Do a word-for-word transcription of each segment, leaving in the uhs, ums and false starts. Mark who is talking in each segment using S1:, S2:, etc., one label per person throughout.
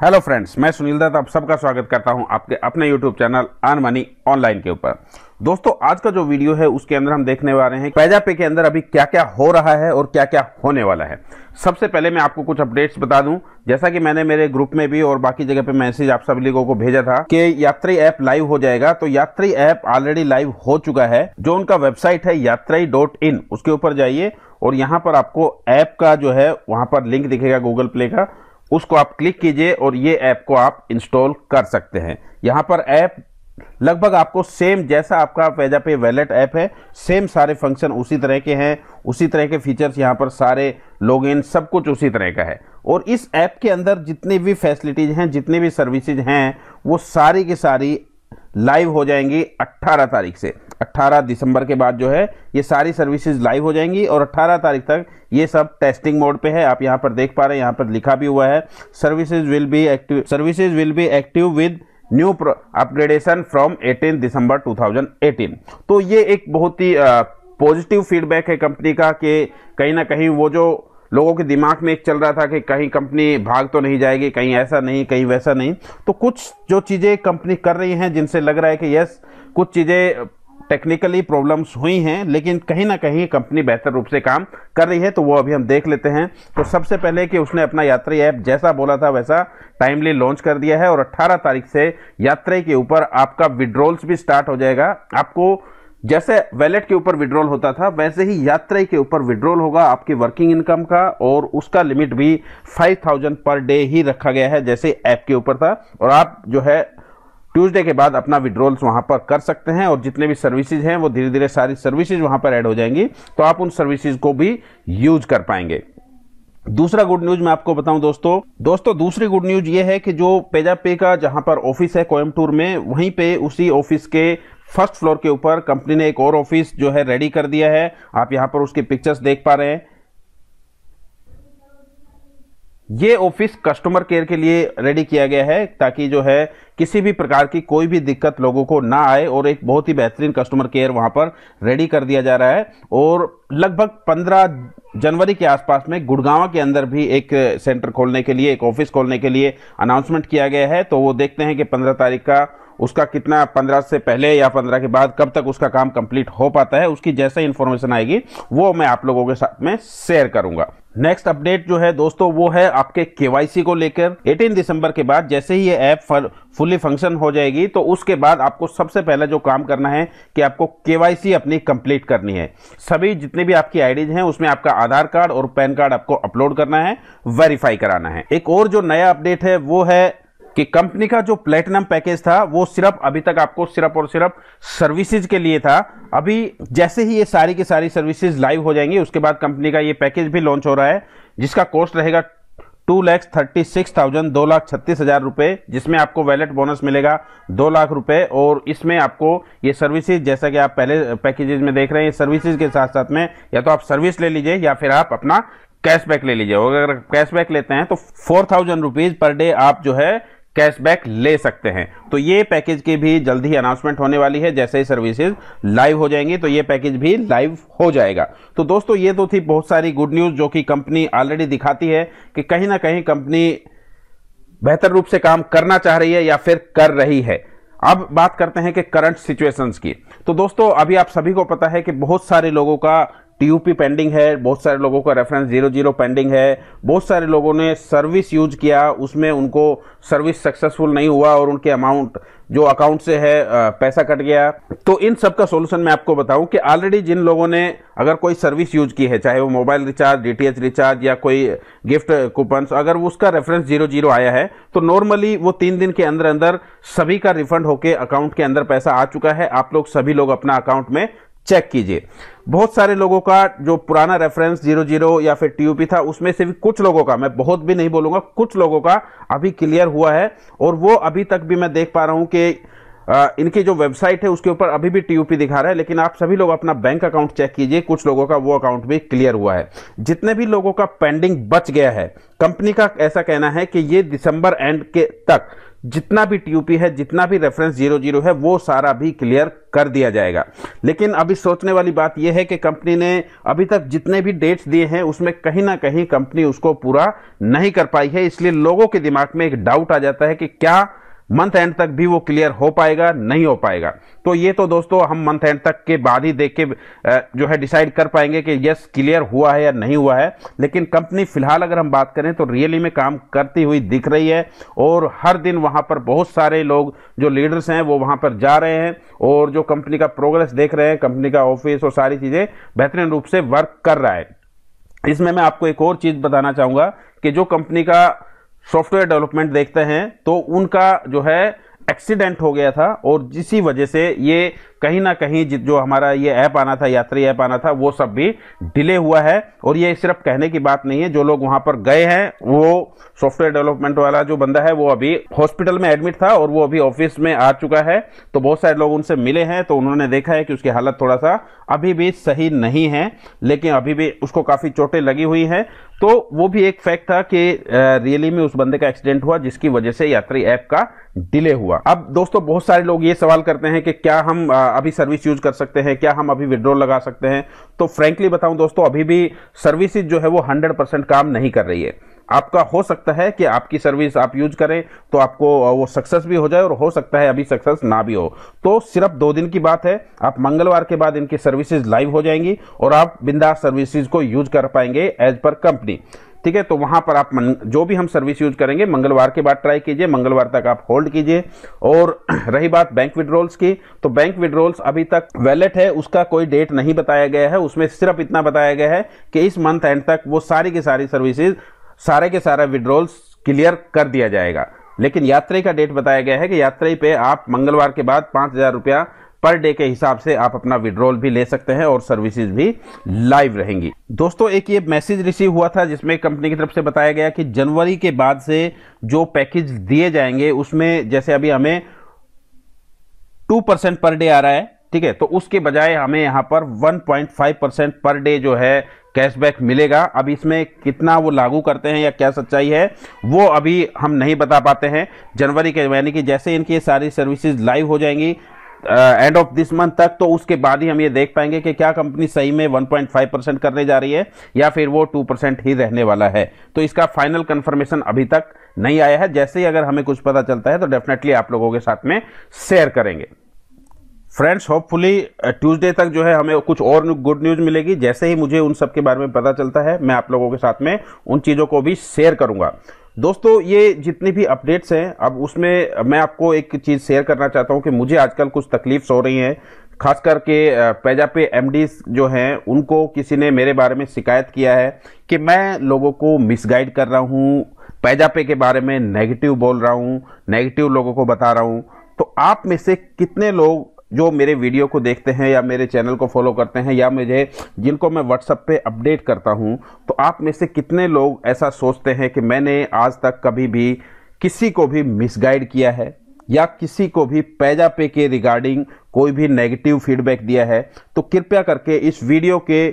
S1: Hello friends, मैं सुनील दत्त आप सबका स्वागत करता हूं आपके अपने YouTube channel earn money online के ऊपर। दोस्तों, आज का जो वीडियो है उसके अंदर हम देखने वाले हैं पेजापे के अंदर अभी क्या क्या हो रहा है और क्या क्या होने वाला है। सबसे पहले मैं आपको कुछ अपडेट्स बता दूं, जैसा कि मैंने मेरे ग्रुप में भी और बाकी जगह पे मैसेज आप सभी लोगों को भेजा था कि यात्री ऐप लाइव हो जाएगा। तो यात्री ऐप ऑलरेडी लाइव हो चुका है। जो उनका वेबसाइट है यात्री डॉट इन, उसके ऊपर जाइए और यहाँ पर आपको ऐप का जो है वहां पर लिंक दिखेगा गूगल प्ले का, उसको आप क्लिक कीजिए और ये ऐप को आप इंस्टॉल कर सकते हैं। यहाँ पर ऐप लगभग आपको सेम जैसा आपका पेजापे वैलेट ऐप है, सेम सारे फंक्शन उसी तरह के हैं, उसी तरह के फीचर्स यहाँ पर सारे लॉगिन सब कुछ उसी तरह का है। और इस ऐप के अंदर जितनी भी फैसिलिटीज हैं, जितनी भी सर्विसेज हैं, वो सारी की सारी लाइव हो जाएंगी अट्ठारह तारीख से। अट्ठारह दिसंबर के बाद जो है ये सारी सर्विसेज लाइव हो जाएंगी और अट्ठारह तारीख तक ये सब टेस्टिंग मोड पे है। आप यहाँ पर देख पा रहे हैं, यहाँ पर लिखा भी हुआ है services will be active services will be active with new upgradation from अठारह दिसंबर दो हज़ार अठारह। तो ये एक बहुत ही पॉजिटिव फीडबैक है कंपनी का कि कहीं ना कहीं वो जो लोगों के दिमाग में एक चल रहा था कि कहीं कंपनी भाग तो नहीं जाएगी, कहीं ऐसा नहीं, कहीं वैसा नहीं, तो कुछ जो चीज़ें कंपनी कर रही हैं जिनसे लग रहा है कि यस कुछ चीज़ें टेक्निकली प्रॉब्लम्स हुई हैं, लेकिन कहीं ना कहीं कंपनी बेहतर रूप से काम कर रही है। तो वो अभी हम देख लेते हैं। तो सबसे पहले कि उसने अपना यात्री ऐप जैसा बोला था वैसा टाइमली लॉन्च कर दिया है और अट्ठारह तारीख से यात्री के ऊपर आपका विड्रॉल्स भी स्टार्ट हो जाएगा। आपको जैसे वैलेट के ऊपर विड्रॉल होता था वैसे ही यात्री के ऊपर विड्रॉल होगा आपकी वर्किंग इनकम का, और उसका लिमिट भी फाइव थाउजेंड पर डे ही रखा गया है जैसे ऐप के ऊपर था। और आप जो है ट्यूसडे के बाद अपना विड्रॉल्स वहां पर कर सकते हैं और जितने भी सर्विसेज हैं वो धीरे धीरे सारी सर्विसेज वहां पर ऐड हो जाएंगी, तो आप उन सर्विसेज को भी यूज कर पाएंगे। दूसरा गुड न्यूज मैं आपको बताऊं दोस्तों दोस्तों दूसरी गुड न्यूज ये है कि जो पेजापे का जहां पर ऑफिस है कोयम्बटूर में, वहीं पे उसी ऑफिस के फर्स्ट फ्लोर के ऊपर कंपनी ने एक और ऑफिस जो है रेडी कर दिया है। आप यहां पर उसकी पिक्चर्स देख पा रहे हैं। ये ऑफिस कस्टमर केयर के लिए रेडी किया गया है ताकि जो है किसी भी प्रकार की कोई भी दिक्कत लोगों को ना आए, और एक बहुत ही बेहतरीन कस्टमर केयर वहां पर रेडी कर दिया जा रहा है। और लगभग पंद्रह जनवरी के आसपास में गुड़गांव के अंदर भी एक सेंटर खोलने के लिए, एक ऑफिस खोलने के लिए अनाउंसमेंट किया गया है। तो वो देखते हैं कि पंद्रह तारीख का उसका कितना, पंद्रह से पहले या पंद्रह के बाद कब तक उसका काम कंप्लीट हो पाता है। उसकी जैसे इंफॉर्मेशन आएगी वो मैं आप लोगों के साथ में शेयर करूंगा। नेक्स्ट अपडेट जो है दोस्तों वो है आपके केवाईसी को लेकर। अठारह दिसंबर के बाद जैसे ही ये ऐप फुली फंक्शन हो जाएगी तो उसके बाद आपको सबसे पहले जो काम करना है कि आपको केवाईसी अपनी कंप्लीट करनी है। सभी जितने भी आपकी आईडीज हैं उसमें आपका आधार कार्ड और पैन कार्ड आपको अपलोड करना है, वेरीफाई कराना है। एक और जो नया अपडेट है वो है कि कंपनी का जो प्लेटिनम पैकेज था वो सिर्फ अभी तक आपको सिर्फ और सिर्फ सर्विसेज के लिए था। अभी जैसे ही ये सारी की सारी सर्विसेज लाइव हो जाएंगी उसके बाद कंपनी का ये पैकेज भी लॉन्च हो रहा है, जिसका कॉस्ट रहेगा two lakhs thirty six thousand दो लाख छत्तीस हजार रुपए, जिसमें आपको वैलेट बोनस मिलेगा दो लाख रुपए। और इसमें आपको ये सर्विसेज जैसा कि आप पहले पैकेजेज में देख रहे हैं, सर्विसेज के साथ साथ में या तो आप सर्विस ले लीजिए या फिर आप अपना कैशबैक ले लीजिए। और अगर कैशबैक लेते हैं तो four thousand rupees per day आप जो है कैशबैक ले सकते हैं। तो ये पैकेज की भी जल्द ही अनाउंसमेंट होने वाली है। जैसे ही सर्विसेज लाइव हो जाएंगी तो ये पैकेज भी लाइव हो जाएगा। तो दोस्तों ये तो थी बहुत सारी गुड न्यूज जो कि कंपनी ऑलरेडी दिखाती है कि कहीं ना कहीं कंपनी बेहतर रूप से काम करना चाह रही है या फिर कर रही है। अब बात करते हैं कि करंट सिचुएशंस की। तो दोस्तों अभी आप सभी को पता है कि बहुत सारे लोगों का टीयूपी पेंडिंग है, बहुत सारे लोगों का रेफरेंस जीरो जीरो पेंडिंग है, बहुत सारे लोगों ने सर्विस यूज किया, उसमें उनको सर्विस सक्सेसफुल नहीं हुआ और उनके अमाउंट जो अकाउंट से है पैसा कट गया। तो इन सब का सॉल्यूशन मैं आपको बताऊं कि ऑलरेडी जिन लोगों ने अगर कोई सर्विस यूज की है, चाहे वो मोबाइल रिचार्ज, डीटीएच रिचार्ज या कोई गिफ्ट कूपन, अगर उसका रेफरेंस जीरो जीरो आया है तो नॉर्मली वो तीन दिन के अंदर अंदर सभी का रिफंड होके अकाउंट के अंदर पैसा आ चुका है। आप लोग सभी लोग अपना अकाउंट में चेक कीजिए। बहुत सारे लोगों का जो पुराना रेफरेंस जीरो जीरो या फिर टीयूपी था उसमें से भी कुछ लोगों का, मैं बहुत भी नहीं बोलूंगा, कुछ लोगों का अभी क्लियर हुआ है। और वो अभी तक भी मैं देख पा रहा हूं कि आ, इनकी जो वेबसाइट है उसके ऊपर अभी भी टीयूपी दिखा रहा है, लेकिन आप सभी लोग अपना बैंक अकाउंट चेक कीजिए, कुछ लोगों का वो अकाउंट भी क्लियर हुआ है। जितने भी लोगों का पेंडिंग बच गया है, कंपनी का ऐसा कहना है कि ये दिसंबर एंड के तक जितना भी टीयूपी है, जितना भी रेफरेंस जीरो जीरो है, वो सारा भी क्लियर कर दिया जाएगा। लेकिन अभी सोचने वाली बात यह है कि कंपनी ने अभी तक जितने भी डेट्स दिए हैं उसमें कहीं ना कहीं कंपनी उसको पूरा नहीं कर पाई है, इसलिए लोगों के दिमाग में एक डाउट आ जाता है कि क्या मंथ एंड तक भी वो क्लियर हो पाएगा, नहीं हो पाएगा। तो ये तो दोस्तों हम मंथ एंड तक के बाद ही देख के जो है डिसाइड कर पाएंगे कि यस क्लियर हुआ है या नहीं हुआ है। लेकिन कंपनी फिलहाल अगर हम बात करें तो रियली में काम करती हुई दिख रही है, और हर दिन वहां पर बहुत सारे लोग जो लीडर्स हैं वो वहां पर जा रहे हैं और जो कंपनी का प्रोग्रेस देख रहे हैं, कंपनी का ऑफिस और सारी चीजें बेहतरीन रूप से वर्क कर रहा है। इसमें मैं आपको एक और चीज बताना चाहूंगा कि जो कंपनी का सॉफ्टवेयर डेवलपमेंट देखते हैं तो उनका जो है एक्सीडेंट हो गया था, और जिसी वजह से ये कहीं ना कहीं जो हमारा ये ऐप आना था, यात्री ऐप आना था, वो सब भी डिले हुआ है। और ये सिर्फ कहने की बात नहीं है, जो लोग वहां पर गए हैं, वो सॉफ्टवेयर डेवलपमेंट वाला जो बंदा है वो अभी हॉस्पिटल में एडमिट था और वो अभी ऑफिस में आ चुका है। तो बहुत सारे लोग उनसे मिले हैं तो उन्होंने देखा है कि उसकी हालत थोड़ा सा अभी भी सही नहीं है, लेकिन अभी भी उसको काफी चोटें लगी हुई हैं। तो वो भी एक फैक्ट था कि रियली में उस बंदे का एक्सीडेंट हुआ जिसकी वजह से यात्री ऐप का डिले हुआ। अब दोस्तों बहुत सारे लोग ये सवाल करते हैं कि क्या हम अभी सर्विस यूज कर सकते हैं, क्या हम अभी विड्रॉल लगा सकते हैं। तो फ्रैंकली बताऊं दोस्तों, अभी भी सर्विसेज जो है वो हंड्रेड परसेंट काम नहीं कर रही है। आपका हो सकता है कि आपकी सर्विस आप यूज करें तो आपको वो सक्सेस भी हो जाए, और हो सकता है अभी सक्सेस ना भी हो। तो सिर्फ दो दिन की बात है, आप मंगलवार के बाद इनकी सर्विसेज लाइव हो जाएंगी और आप बिंदास सर्विसेज को यूज कर पाएंगे एज पर कंपनी। ठीक है, तो वहां पर आप जो भी हम सर्विस यूज करेंगे मंगलवार के बाद ट्राई कीजिए, मंगलवार तक आप होल्ड कीजिए। और रही बात बैंक विड्रॉल्स की, तो बैंक विड्रॉल्स अभी तक वैलेट है, उसका कोई डेट नहीं बताया गया है। उसमें सिर्फ इतना बताया गया है कि इस मंथ एंड तक वो सारी की सारी सर्विसेज, सारे के सारा विड्रॉल्स क्लियर कर दिया जाएगा। लेकिन यात्री का डेट बताया गया है कि यात्री पे आप मंगलवार के बाद पांच हजार रुपया पर डे के हिसाब से आप अपना विड्रॉल भी ले सकते हैं और सर्विसेज भी लाइव रहेंगी। दोस्तों एक ये मैसेज रिसीव हुआ था जिसमें कंपनी की तरफ से बताया गया कि जनवरी के बाद से जो पैकेज दिए जाएंगे उसमें जैसे अभी हमें टू परसेंट पर डे आ रहा है, ठीक है, तो उसके बजाय हमें यहां पर one point five percent per day जो है कैशबैक मिलेगा। अब इसमें कितना वो लागू करते हैं या क्या सच्चाई है वो अभी हम नहीं बता पाते हैं। जनवरी के यानी कि जैसे इनकी सारी सर्विसेज लाइव हो जाएंगी एंड ऑफ दिस मंथ तक, तो उसके बाद ही हम ये देख पाएंगे कि क्या कंपनी सही में वन पॉइंट फाइव परसेंट करने जा रही है या फिर वो टू परसेंट ही रहने वाला है। तो इसका फाइनल कंफर्मेशन अभी तक नहीं आया है। जैसे ही अगर हमें कुछ पता चलता है तो डेफिनेटली आप लोगों के साथ में शेयर करेंगे। फ्रेंड्स होपफुली ट्यूसडे तक जो है हमें कुछ और गुड न्यूज मिलेगी। जैसे ही मुझे उन सब के बारे में पता चलता है मैं आप लोगों के साथ में उन चीज़ों को भी शेयर करूंगा। दोस्तों ये जितनी भी अपडेट्स हैं, अब उसमें मैं आपको एक चीज़ शेयर करना चाहता हूं कि मुझे आजकल कुछ तकलीफ हो रही हैं। खास करके पेजापे एमडी जो हैं उनको किसी ने मेरे बारे में शिकायत किया है कि मैं लोगों को मिसगाइड कर रहा हूं, पेजापे के बारे में नेगेटिव बोल रहा हूं, नेगेटिव लोगों को बता रहा हूं। तो आप में से कितने लोग जो मेरे वीडियो को देखते हैं या मेरे चैनल को फॉलो करते हैं या मुझे जिनको मैं व्हाट्सएप पे अपडेट करता हूं, तो आप में से कितने लोग ऐसा सोचते हैं कि मैंने आज तक कभी भी किसी को भी मिसगाइड किया है या किसी को भी पेजापे के रिगार्डिंग कोई भी नेगेटिव फीडबैक दिया है? तो कृपया करके इस वीडियो के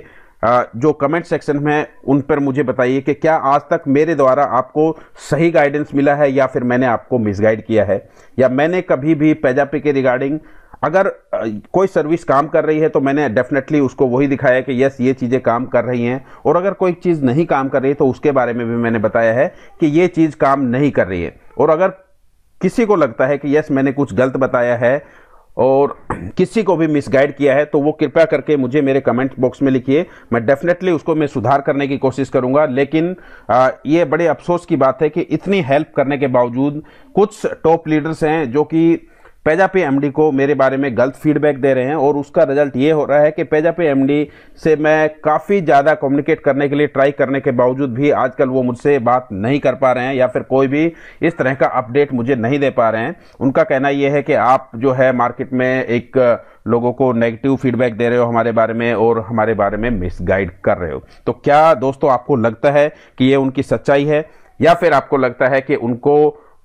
S1: जो कमेंट सेक्शन में उन पर मुझे बताइए कि क्या आज तक मेरे द्वारा आपको सही गाइडेंस मिला है या फिर मैंने आपको मिसगाइड किया है, या मैंने कभी भी पेजापे के रिगार्डिंग अगर कोई सर्विस काम कर रही है तो मैंने डेफिनेटली उसको वही दिखाया कि यस ये चीज़ें काम कर रही हैं, और अगर कोई चीज़ नहीं काम कर रही है तो उसके बारे में भी मैंने बताया है कि ये चीज़ काम नहीं कर रही है। और अगर किसी को लगता है कि यस मैंने कुछ गलत बताया है और किसी को भी मिसगाइड किया है तो वो कृपया करके मुझे मेरे कमेंट बॉक्स में लिखिए, मैं डेफिनेटली उसको मैं सुधार करने की कोशिश करूंगा। लेकिन आ, ये बड़े अफसोस की बात है कि इतनी हेल्प करने के बावजूद कुछ टॉप लीडर्स हैं जो कि पेजापे एमडी को मेरे बारे में गलत फीडबैक दे रहे हैं, और उसका रिजल्ट ये हो रहा है कि पेजापे एमडी से मैं काफ़ी ज़्यादा कम्युनिकेट करने के लिए ट्राई करने के बावजूद भी आजकल वो मुझसे बात नहीं कर पा रहे हैं या फिर कोई भी इस तरह का अपडेट मुझे नहीं दे पा रहे हैं। उनका कहना ये है कि आप जो है मार्केट में एक लोगों को नेगेटिव फीडबैक दे रहे हो हमारे बारे में और हमारे बारे में मिसगाइड कर रहे हो। तो क्या दोस्तों आपको लगता है कि ये उनकी सच्चाई है, या फिर आपको लगता है कि उनको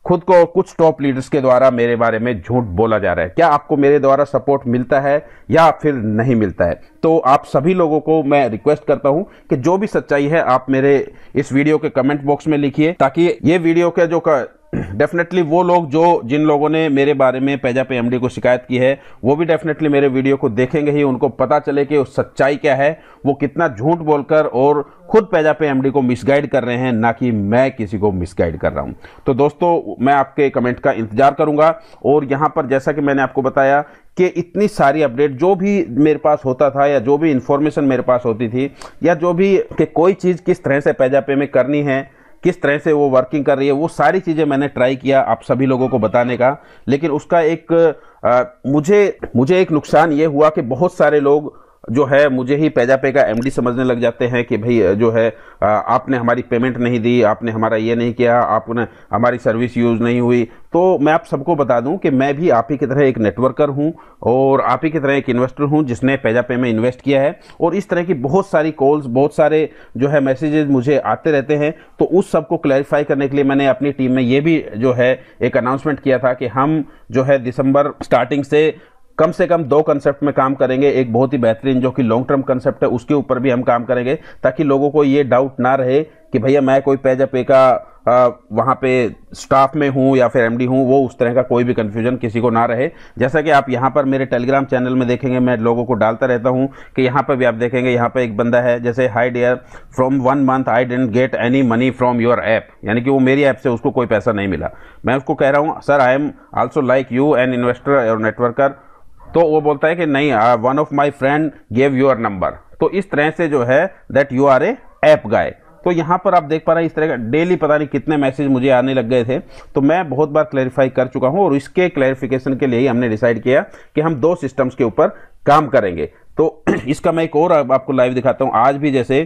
S1: खुद को कुछ टॉप लीडर्स के द्वारा मेरे बारे में झूठ बोला जा रहा है। क्या आपको मेरे द्वारा सपोर्ट मिलता है या फिर नहीं मिलता है? तो आप सभी लोगों को मैं रिक्वेस्ट करता हूं कि जो भी सच्चाई है आप मेरे इस वीडियो के कमेंट बॉक्स में लिखिए, ताकि ये वीडियो के जो डेफिनेटली वो लोग जो जिन लोगों ने मेरे बारे में पेजापे एमडी को शिकायत की है वो भी डेफिनेटली मेरे वीडियो को देखेंगे ही, उनको पता चले कि सच्चाई क्या है, वो कितना झूठ बोलकर और खुद पेजापे एमडी को मिसगाइड कर रहे हैं, ना कि मैं किसी को मिसगाइड कर रहा हूं। तो दोस्तों मैं आपके कमेंट का इंतजार करूंगा। और यहां पर जैसा कि मैंने आपको बताया कि इतनी सारी अपडेट जो भी मेरे पास होता था या जो भी इंफॉर्मेशन मेरे पास होती थी या जो भी कि कोई चीज़ किस तरह से पेजापे में करनी है, किस तरह से वो वर्किंग कर रही है, वो सारी चीज़ें मैंने ट्राई किया आप सभी लोगों को बताने का। लेकिन उसका एक आ, मुझे मुझे एक नुकसान ये हुआ कि बहुत सारे लोग जो है मुझे ही पेजापे का एमडी समझने लग जाते हैं कि भाई जो है आपने हमारी पेमेंट नहीं दी, आपने हमारा ये नहीं किया, आपने हमारी सर्विस यूज़ नहीं हुई। तो मैं आप सबको बता दूं कि मैं भी आप ही की तरह एक नेटवर्कर हूं और आप ही की तरह एक इन्वेस्टर हूं जिसने पेजापे में इन्वेस्ट किया है। और इस तरह की बहुत सारी कॉल्स, बहुत सारे जो है मैसेजेस मुझे आते रहते हैं। तो उस सब को क्लैरिफाई करने के लिए मैंने अपनी टीम में ये भी जो है एक अनाउंसमेंट किया था कि हम जो है दिसंबर स्टार्टिंग से कम से कम दो कंसेप्ट में काम करेंगे। एक बहुत ही बेहतरीन जो कि लॉन्ग टर्म कंसेप्ट है उसके ऊपर भी हम काम करेंगे, ताकि लोगों को ये डाउट ना रहे कि भैया मैं कोई पेजापे का आ, वहाँ पे स्टाफ में हूँ या फिर एमडी हूँ, वो उस तरह का कोई भी कंफ्यूजन किसी को ना रहे। जैसा कि आप यहाँ पर मेरे टेलीग्राम चैनल में देखेंगे, मैं लोगों को डालता रहता हूँ कि यहाँ पर भी आप देखेंगे, यहाँ पे एक बंदा है जैसे hi dear from one month I didn't get any money from your app, यानी कि वो मेरी ऐप से उसको कोई पैसा नहीं मिला। मैं उसको कह रहा हूँ sir I am also like you an investor और नेटवर्कर। तो वो बोलता है कि नहीं, one of my friend gave your number. तो इस तरह से जो है that you are a app guy. तो यहाँ पर आप देख पा रहे हैं इस तरह का डेली पता नहीं कितने मैसेज मुझे आने लग गए थे। तो मैं बहुत बार क्लैरिफाई कर चुका हूँ और इसके क्लैरिफिकेशन के लिए ही हमने डिसाइड किया कि हम दो सिस्टम्स के ऊपर काम करेंगे। तो इसका मैं एक और आपको लाइव दिखाता हूँ। आज भी जैसे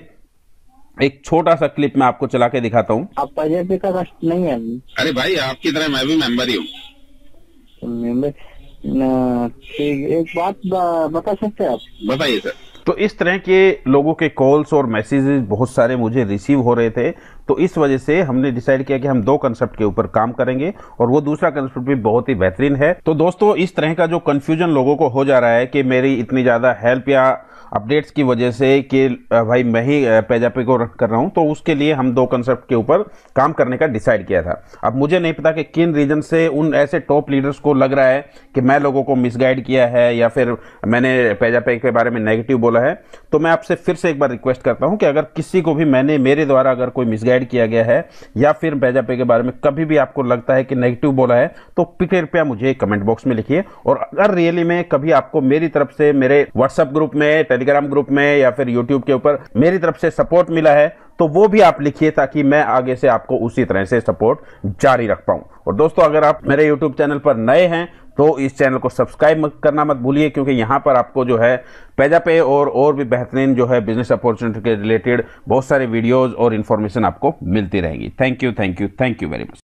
S1: एक छोटा सा क्लिप मैं आपको चला के दिखाता हूँ।
S2: आप पेजापे का कस्ट नहीं है?
S3: अरे भाई आपकी तरह मैं भी मेंबर ही हूँ।
S2: मेंबर ठीक, एक बात बता सकते हैं आप?
S3: बताइए सर।
S1: तो इस तरह के लोगों के कॉल्स और मैसेजेस बहुत सारे मुझे रिसीव हो रहे थे। तो इस वजह से हमने डिसाइड किया कि हम दो कंसेप्ट के ऊपर काम करेंगे और वो दूसरा कंसेप्ट भी बहुत ही बेहतरीन है। तो दोस्तों इस तरह का जो कंफ्यूजन लोगों को हो जा रहा है कि मेरी इतनी ज़्यादा हेल्प या अपडेट्स की वजह से कि भाई मैं ही पेजापे को रन कर रहा हूं, तो उसके लिए हम दो कंसेप्ट के ऊपर काम करने का डिसाइड किया था। अब मुझे नहीं पता कि किन रीजन से उन ऐसे टॉप लीडर्स को लग रहा है कि मैं लोगों को मिसगाइड किया है या फिर मैंने पेजापे के बारे में नेगेटिव बोला है। तो मैं आपसे फिर से एक बार रिक्वेस्ट करता हूं कि अगर किसी को भी मैंने मेरे द्वारा अगर कोई मिसगाइड किया गया है या फिर पेजापे के बारे में कभी भी आपको लगता है कि नेगेटिव बोला है, तो कृपया मुझे कमेंट बॉक्स में लिखिए। और अगर रियली में कभी आपको मेरी तरफ से मेरे व्हाट्सएप ग्रुप में, टेलीग्राम ग्रुप में या फिर यूट्यूब के ऊपर मेरी तरफ से सपोर्ट मिला है, तो वो भी आप लिखिए, ताकि मैं आगे से आपको उसी तरह से सपोर्ट जारी रख पाऊं। और दोस्तों अगर आप मेरे यूट्यूब चैनल पर नए हैं तो इस चैनल को सब्सक्राइब करना मत भूलिए, क्योंकि यहाँ पर आपको जो है पेजापे और और भी बेहतरीन जो है बिजनेस अपॉर्चुनिटी के रिलेटेड बहुत सारे वीडियोस और इन्फॉर्मेशन आपको मिलती रहेंगी। Thank you, thank you, thank you very much.